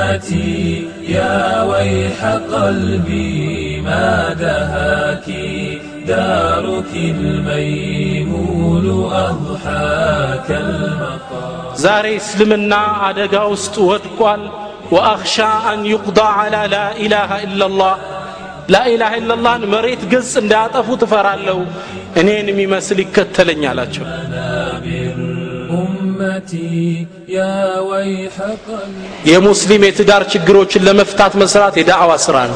أمتي يا ويح قلبي ما دهاك دارك الميمون أضحاك المقام زاري اسلمنا عدقا ودقوال وأخشى أن يقضى على لا إله إلا الله لا إله إلا الله مريت قص ان داطفو تفرالو انين ميመስል ይከተለኛላችሁ أمتي يا ويح قلبي የሙስሊም የትዳር ችግሮችን ለመፍታት መስራት የዳዕዋ ስራ ነው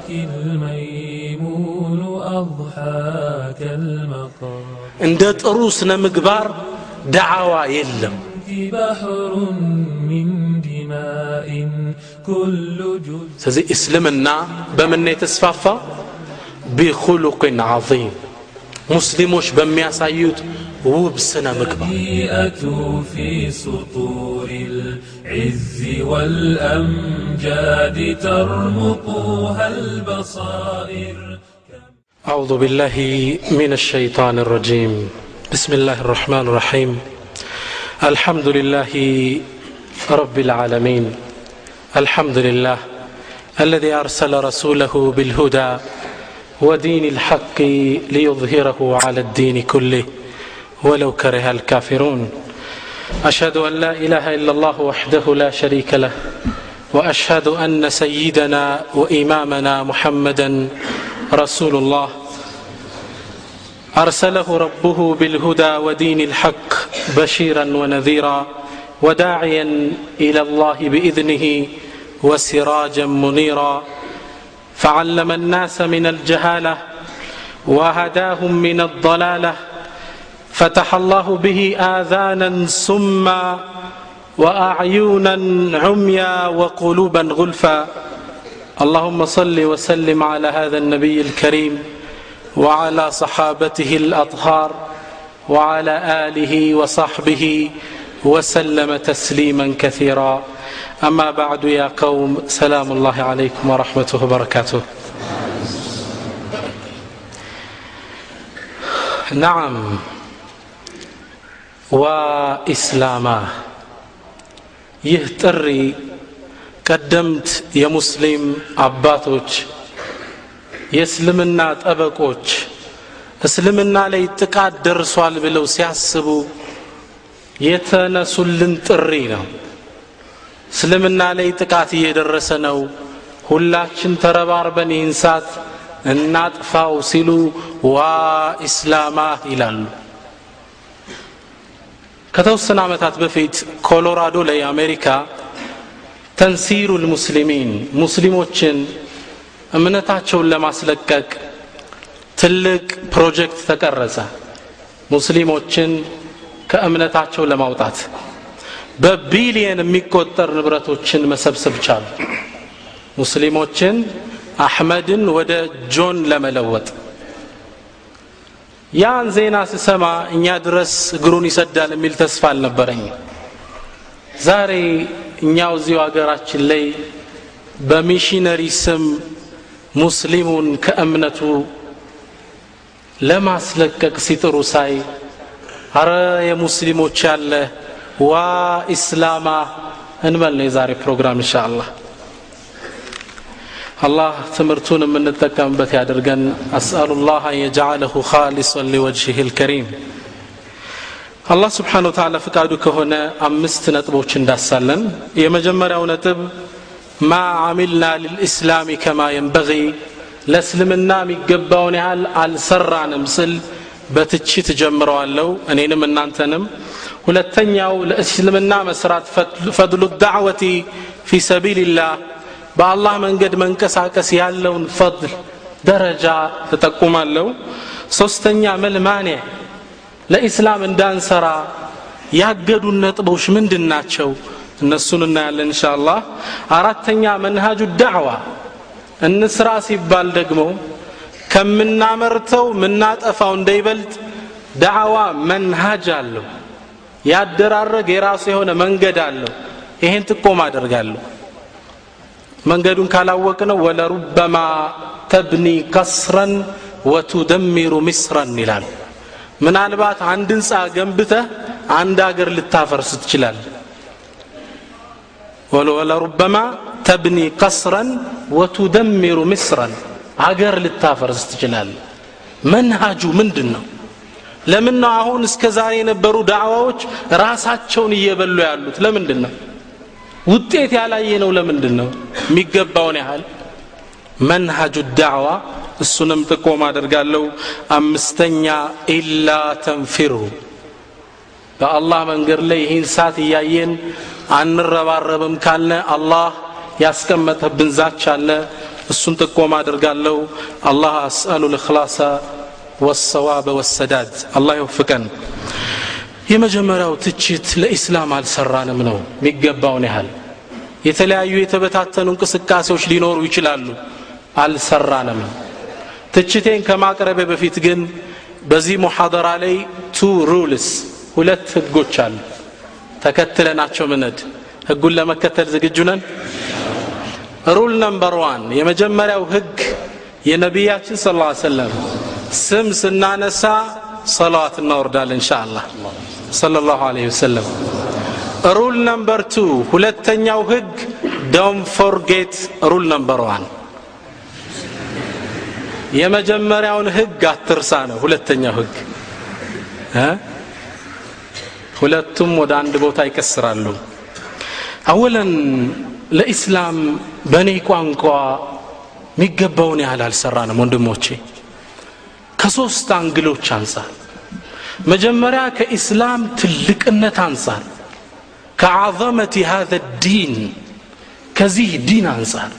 الميمون أضحاك المقام እንደ ጥሩ ስነ ምግባር ዳዕዋ የለም بحر من دماء كل جزء ስለዚህ እስልምና በምን የተስፋፋ بخلق عظيم ሙስሊሞች በሚያሳዩት ውብ ስነ ምግባር في سطور العز والأمجاد ترمقها البصائر أعوذ بالله من الشيطان الرجيم بسم الله الرحمن الرحيم الحمد لله رب العالمين الحمد لله الذي أرسل رسوله بالهدى ودين الحق ليظهره على الدين كله ولو كره الكافرون أشهد أن لا إله إلا الله وحده لا شريك له وأشهد أن سيدنا وإمامنا محمدا رسول الله أرسله ربه بالهدى ودين الحق بشيرا ونذيرا وداعيا إلى الله بإذنه وسراجا منيرا فعلم الناس من الجهالة وهداهم من الضلالة فتح الله به آذانا سما وأعينا عميا وقلوبا غلفا اللهم صل وسلم على هذا النبي الكريم وعلى صحابته الأطهار وعلى آله وصحبه وسلم تسليما كثيرا أما بعد يا قوم سلام الله عليكم ورحمته وبركاته نعم وإسلاما يهتري قدمت يا مسلم عباتوج يسلمنا طبقوج اسلمنا ላይ ጥቃት ደርሷል ብለው ሲያስቡ የተነሱልን ጥሪ ነው እስልምና ላይ ጥቃት እየደረሰ ነው ሁላችን ተረባርበን ኢንሳት እናጥፋው ሲሉ ዋ ኢስላማ ይላሉ ከተወሰነ ዓመታት በፊት ኮሎራዶ ላይ አሜሪካ ተንሲሩል ሙስሊሚን ሙስሊሞችን እምነታቸውን ለማስለቀቅ ትልቅ ፕሮጀክት ተቀረጸ ሙስሊሞችን ከእምነታቸው ለማውጣት በቢሊየን የሚቆጠር ንብረቶችን መሰብሰብ ቻሉ ሙስሊሞችን አህመድን ወደ ጆን ለመለወጥ ያን ዜና ሲሰማ እኛ ድረስ እግሩን ይሰዳል የሚል ተስፋ አልነበረኝ ዛሬ እኛው እዚሁ ሀገራችን ላይ በሚሽነሪ ስም ሙስሊሙን ከእምነቱ ለማስለቀቅ ሲጥሩ ሳይ አረ የሙስሊሞች ያለ ዋ ኢስላማ እንበል ነው የዛሬ ፕሮግራም ኢንሻአላህ الله تمرتون من نتكلم بث يادرجن أسأل الله أن يجعله خالصا لوجهه الكريم الله سبحانه وتعالى فكادك هنا أمست نتبوشن داسالن يمجمر أو نتب ما عملنا للإسلام كما ينبغي لسلمنا ميقبون على سرعنا مسل بتتشي تجمروا اللو أنين من نانتنم ولتنياو لإسلمنا مسرات فضل الدعوة في سبيل الله بالله من قد منكساكس يالون فضل درجة تتقوم اللو سوستنيا ملمانع لإسلام اندان سرا يقدوا النطبوش من دناتشو النسون النال إن شاء الله أردتنيا منهاج الدعوة النسرا سيبال دقمو كم من نامرتو من نات أفاون ديبلت دعوة منهاج اللو يادرارق يراسي هنا منقد اللو يهين تقوم أدرقالو መንገዱን ካላወቅነው ወለሩበማ ተብኒ ቀስረን ወቱደምሩ ምስራን ይላል ምናልባት አንድ ህንጻ ገንብተህ አንድ ሀገር ልታፈርስ ትችላለህ ወለሩበማ تبني قصرا وتدمر مصرا አገር ልታፈርስ ትችላለህ መንሃጁ ምንድነው ለምንነው አሁን እስከ ዛሬ የነበሩ ዳዕዋዎች ራሳቸውን እየበሉ ያሉት ለምንድነው ውጤት ያላየነው ለምንድነው የሚገባውን ያህል መንሃጁ ዳዕዋ እሱንም ጥቆም አደርጋለሁ አምስተኛ ኢላ ተንፊሩ በአላህ መንገድ ላይ ይህን ሳት እያየን አንረባረብም ካልነ አላህ ያስቀመጠብን ዛቻ አለ እሱን ጥቆም አደርጋለሁ አላህ አስአሉ الإخلاص والصواب والسداد الله يوفقن የመጀመሪያው ትችት ለኢስላም አልሰራንም ነው የሚገባውን ያህል የተለያዩ የተበታተኑ እንቅስቃሴዎች ሊኖሩ ይችላሉ አልሰራንም ትችቴን ከማቅረቤ በፊት ግን በዚህ ሙሐደራ ላይ two rules ሁለት ህጎች አሉ ተከትለናቸው ምንድ ህጉን ለመከተል ዝግጁ ነን ሩል ነምበር 1 የመጀመሪያው ህግ የነብያችን ሰለላሁ ዐለይሂ ወሰለም ስም ስናነሳ ሰላዋት እናወርዳለን ኢንሻአላህ ሰለላሁ ዐለይሂ ወሰለም ሩል ነምበር 2 ሁለተኛው ህግ don't forget ሩል ነምበር 1 የመጀመሪያውን ህግ አትርሳ ነው ሁለተኛው ህግ ሁለቱም ወደ አንድ ቦታ ይከስራሉ አወለን ለኢስላም በኔ ቋንቋ የሚገባውን ያህል አልሰራንም ወንድሞቼ ከሶስት አንግሎች አንፃር መጀመሪያ ከኢስላም ትልቅነት አንፃር ከዓظመቲ هذا الدين ከዚህ ዲን አንፃር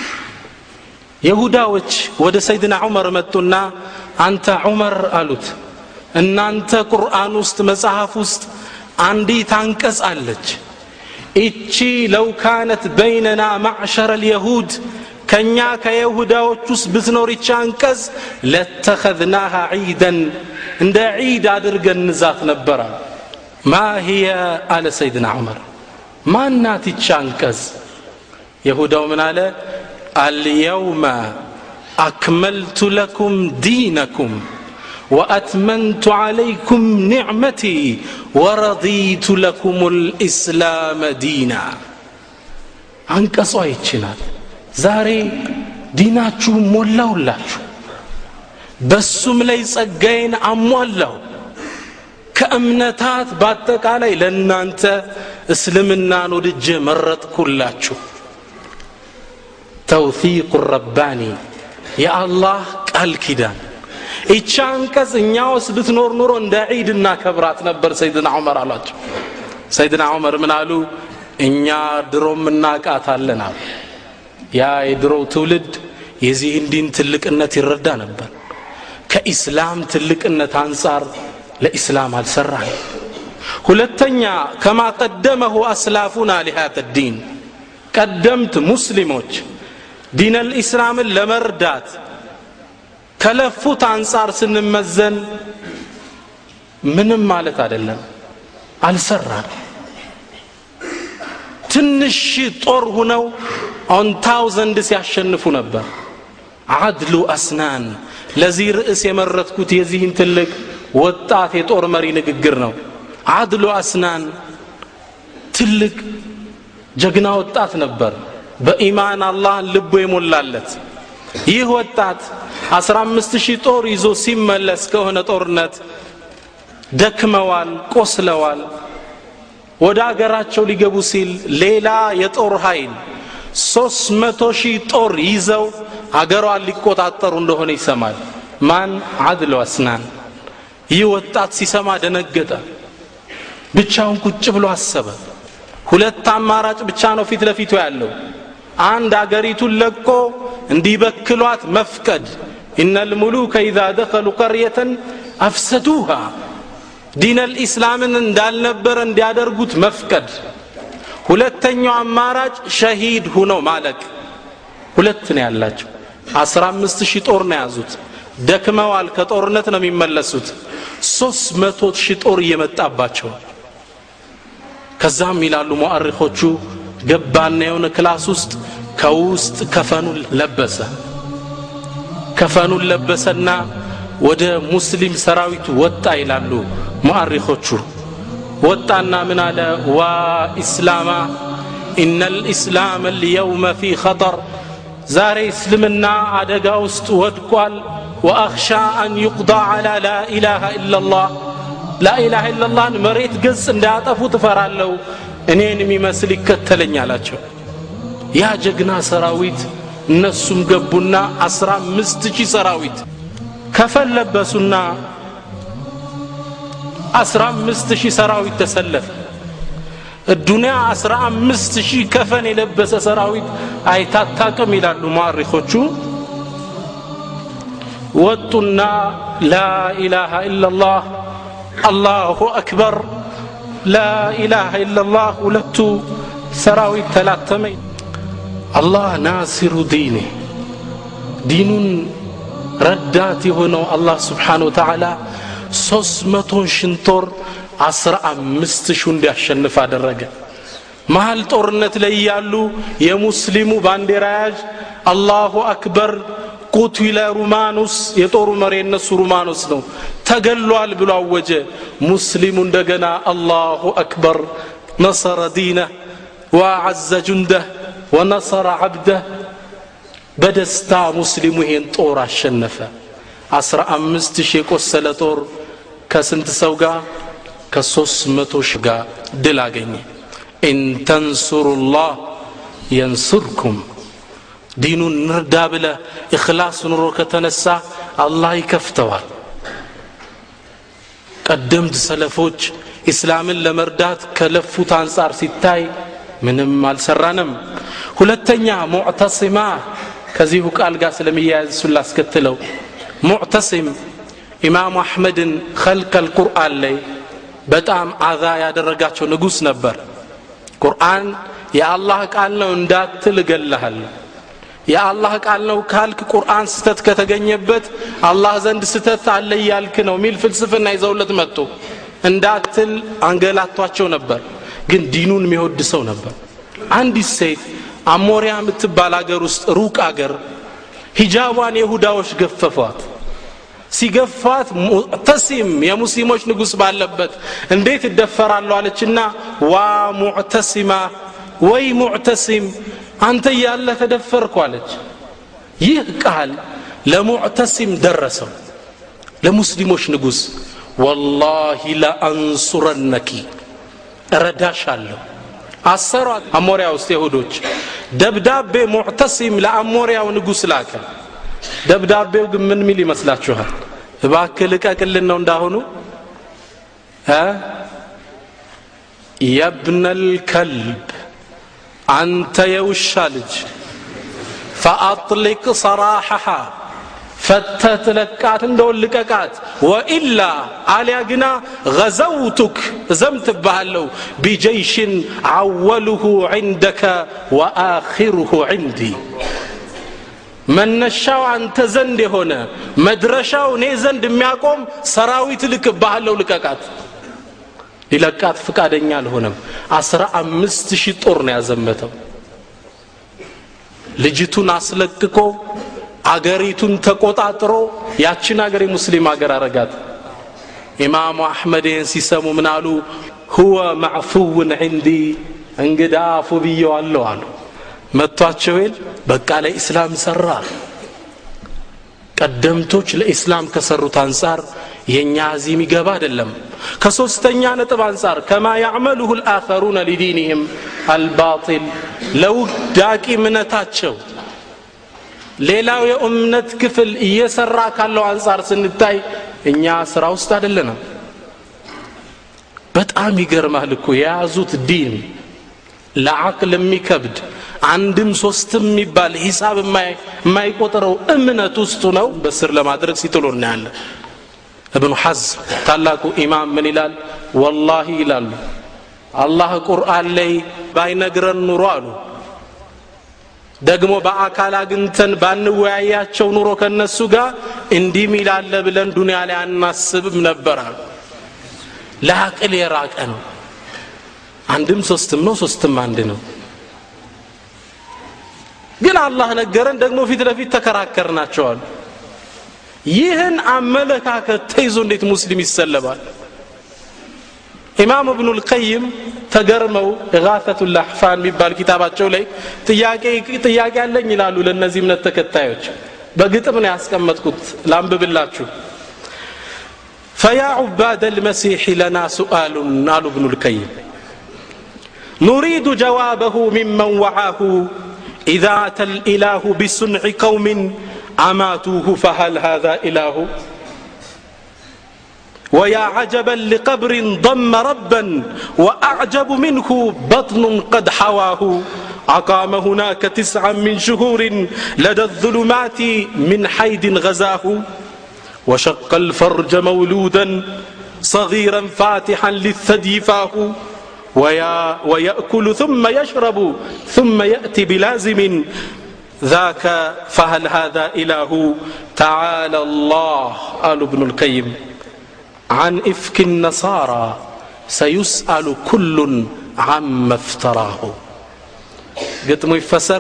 ይሁዳዎች ወደ ሰይድና ዑመር መጡና አንተ ዑመር አሉት እናንተ ቁርአን ውስጥ መጽሐፍ ውስጥ አንዲት አንቀጽ አለች እቺ ለው ካነት በይነና ማዕሸረ اليهود ከኛ ከይሁዳዎች ውስጥ ብትኖር እቺ አንቀጽ ለተخذناها عيدا እንደ ዒድ አድርገን ንዛት ነበር ما هي على سيدنا عمر ማናት እቺ አንቀጽ ይሁዳው ምን አለ اليوم أكملت لكم دينكم وأتممت عليكم نعمتي ورضيت لكم الإسلام دينا عنك صايتشنا زاري ديناتشو مولاو لاتشو بسم ليس أجين أمولاو كأمنتات باتك علي لأن أنت اسلمنا ندج مرت كلاتشو توثيق الرباني يا الله قال كدان إيشانكس إنياوس بتنور نورو عند عيدنا كبرات نبر سيدنا عمر علاج سيدنا عمر من قالوا إنيا دروم منا كاتالنا يا يدرو تولد يزين دين تلك إن تردان نبر كإسلام تلك إن تنصار لإسلام السرعي هلتنيا كما قدمه أسلافنا لهذا الدين قدمت مسلموች دين الإسلام لمردات كلفوت አንፃር ስንመዘን ምንም ማለት አይደለም አልሰራን ትንሽ ጦር ሆነው on thousands ያሸንፉ ነበር عدل أسنان ለዚህ ርዕስ የመረጥኩት የዚህን ትልቅ ወጣት የጦር መሪ ንግግር ነው عدل أسنان ትልቅ ጀግና ወጣት ነበር በኢማን አላህ ልቡ ይሞላለት ይህ ወጣት 15000 ጦር ይዞ ሲመለስ ከሆነ ጦርነት ደክመዋል ቆስለዋል ወደ አገራቸው ሊገቡ ሲል ሌላ የጦር ኃይል 300000 ጦር ይዘው አገሯን ሊቆጣጠሩ እንደሆነ ይሰማል ማን عدل أسنان ይህ ወጣት ሲሰማ ደነገጠ ብቻውን ቁጭ ብሎ አሰበ ሁለት አማራጭ ብቻ ነው ፊት ለፊቱ ያለው አንድ አገሪቱን ለቆ እንዲበክሏት መፍቀድ ان الملوك اذا دخلوا قريه افسدوها دين الاسلام እንዳልነበረ እንዲያደርጉት መፍቀድ ሁለተኛው አማራጭ ሸሂድ ሆኖ ማለቅ ሁለት ነው ያላቸው 15000 ጦር ነው ያዙት ደክመዋል ከጦርነት ነው የሚመለሱት 300000 ጦር እየመጣባቸው ከዛም ይላሉ ሙአሪኾቹ ገባና የሆነ ክላስ ውስጥ ከውስጥ ከፈኑን ለበሰና ወደ ሙስሊም ሰራዊት ወጣ ይላሉ ሙአሪኾቹ ወጣና ምን አለ ዋ ኢስላማ إن الإسلام اليوم في خطر زاري اسلمنا عدقا ودقوال وأخشى أن يقضى على لا إله إلا الله لا إله إلا الله مريت قز اندات أفو تفرالو انين ميمسلك كتلن يالاچو يا جغنا سراويت نسوم قبونا 15,000 سراويت كفل لبسونا 15,000 سراويت تسلف الدنيا 15,000 كفن يلبس سراويت አይታታቀም ይላሉ ሙአሪኾቹ ወጡና لا إله إلا الله الله أكبر لا إله إلا الله ሁለቱ ሰራዊት ተላተመኝ الله ناصر دينه دينون ረዳት የሆነው الله سبحانه وتعالى 300 ሽንጦር 15,000 እንዲያሸንፍ አደረገ መሃል ጦርነት ላይ ያሉ የሙስሊሙ ባንዲራያጅ አላሁ አክበር ቁትለ ሩማኑስ የጦሩ መሪ እነሱ ሩማኑስ ነው ተገሏል ብሎ አወጀ ሙስሊሙ እንደገና አላሁ አክበር نصر دينه وعز جنده ونصر عبده بدستا مسلمو ይሄን ጦር አሸነፈ 15,000 የቆሰለ ጦር ከስንት ሰው ጋር ከ300 ጋር ድል አገኘ إن تنصروا الله ينصركم دينون نردا بلا إخلاص نروك تنسى الله يكفتوال قدمت سلفوج إسلام لمردات كلفوت أنصار ستاي منهم مال سرانم ሁለተኛ ሙዕተሲማ ከዚሁ ቃል ጋር ስለሚያያዝ ሱላስ ከተለው ሙዕተሲም ኢማም አህመድን خلق القرآن ላይ በጣም አዛ ያደረጋቸው ንጉስ ነበር ቁርአን የአላህ ቃል ነው እንዳትል ገለሃል የአላህ ቃል ነው ካልክ ቁርአን ስተት ከተገኘበት አላህ ዘንድ ስተት አለ ያልክ ነው ሚል ፍልስፍና ይዘውለት መጥቶ እንዳትል አንገላቷቸው ነበር ግን ዲኑን የሚወድ ሰው ነበር አንዲት ሴት አሞሪያ የምትባል ሀገር ውስጥ ሩቅ ሀገር ሂጃቧን ይሁዳዎች ገፈፏት ሲገፋት ሙዕተሲም የሙስሊሞች ንጉስ ባለበት እንዴት ይደፈራሉ አለችና ዋ ሙዕተሲማ ወይ ሙዕተሲም አንተ ያለ ተደፈርኩ አለች ይህ ቃል ለሙዕተሲም ደረሰው ለሙስሊሞች ንጉስ والله لا انصرنك እረዳሻለሁ አሰሯት አሞሪያ ውስጥ ይሁዶች ደብዳቤ ሙዕተሲም ለአሞሪያው ንጉስ ላከ ደብዳቤው ግን ምን ሚል ይመስላችኋል እባክህ ልቀቅልን ነው እንዳሁኑ يا ابن الكلب أنت يوشى لج فأطلق صراحها فتت لكات ندول لكات وإلا على جنا غزوتك زمت بهالو بجيش عوله عندك وآخره عندي من نشاو أنت زند هنا مدرشاو نيزند مياكم سراويت لك بهالو لكات لكات فكادنيا لهنم 15,000 ጦር ነው ያዘመተው ልጅቱን አስለቅቆ አገሪቱን ተቆጣጥሮ ያቺን አገር ሙስሊም አገር አረጋት ኢማሙ አህመድን ሲሰሙ ምናሉ هو معفو عندي እንግዳ አፉ ብየዋለሁ አሉ መጥቷቸው በቃ ለኢስላም ሰራ ቀደምቶች ለኢስላም ከሰሩት አንፃር የኛ አዚም ይገባ አይደለም ከሶስተኛ ነጥብ አንፃር كما يعمله الاخرون لدينهم الباطل لو ዳቂ ምነታቸው ሌላው የኡምነት ክፍል እየሰራ ካለው አንፃር ስንታይ እኛ ስራ ውስጥ አይደለንም በጣም ይገርማል እኮ የያዙት ዲን ለዓቅል የሚከብድ አንድም ሶስትም የሚባል ሂሳብ የማይቆጥረው እምነት ውስጥ ነው በስር ለማድረግ ሲጥሉና ያለ ابن حزم ታላቁ ኢማም ምን ይላል والله ይላሉ አላህ ቁርአን ላይ ባይነግረን ኑሮ አሉ ደግሞ በአካል አግንተን ባንወያያቸው ኑሮ ከነሱ ጋር እንዲህ ሚላለ ብለን ዱንያ ላይ አናስብም ነበር ለዓቅል የራቀ ነው አንድም ሶስትም ነው ሶስትም አንድ ነው ግን አላህ ነገረን ደግሞ ፊት ለፊት ተከራከርናቸው አሉ ይህን አመለካከት ተይዞ እንዴት ሙስሊም ይሰለባል ኢማም ኢብኑ አልቀይም ተገርመው ኢጋሰቱል ለህፋን የሚባል ኪታባቸው ላይ ጥያቄ አለኝ ይላሉ ለነዚህ እምነት ተከታዮች በግጥም ነው ያስቀመጥኩት ላንብብላችሁ فيا عباد المسيح لنا سؤال قال ابن القيم نريد جوابه ممن وعاه إذا أتى الإله بصنع قوم أماتوه فهل هذا إله ويا عجبا لقبر ضم ربا وأعجب منه بطن قد حواه أقام هناك 9 من شهور لدى الظلمات من حيد غزاه وشق الفرج مولودا صغيرا فاتحا للثدي فاه ويأكل ثم يشرب ثم يأتي بلازم ذاك فهل هذا إله تعالى الله قال ابن القيم عن إفك النصارى سيسأل كل عما افتراه قلت يفسر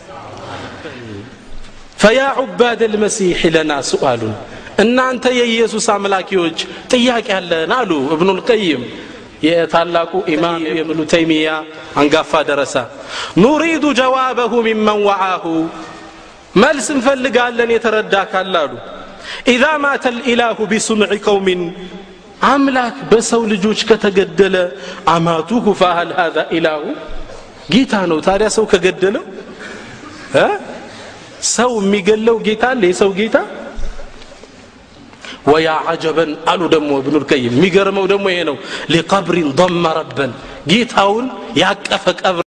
فيا عباد المسيح لنا سؤال ان انت يا يسوع املاكيوچ ጥያቄ አለን አሉ ابن القيم የታላቁ ኢማም ابن تيميه አንጋፋ ደረሳ نريد جوابه ممن وعاه መልስ እንፈልጋለን የተረዳ ካላሉ اذا مات الاله بصنع قوم አምላክ በሰው ልጆች ከተገደለ አማቱሁ فهل هذا اله ጌታ ነው ታዲያ ሰው ከገደለው ሰው የሚገለው ጌታ አለ የሰው ጌታ ويا عجبا قالوا دمو ابن القيم ميغرمو دمو ይሄ ነው لقبر ضم ربا ጌታውን ያቀፈ ቀብር